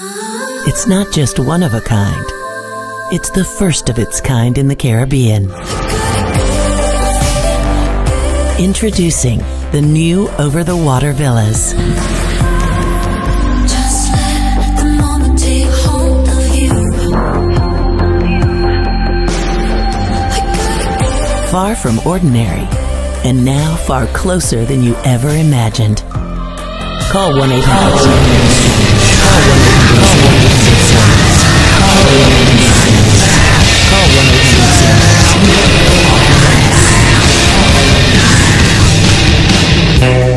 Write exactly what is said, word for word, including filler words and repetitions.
It's not just one of a kind. It's the first of its kind in the Caribbean. Introducing the new over-the-water villas. Just let the moment take hold of you. Far from ordinary, and now far closer than you ever imagined. Call one eight hundred. Call one eight hundred. Call one eight hundred. Call one eight hundred. Call one eight hundred.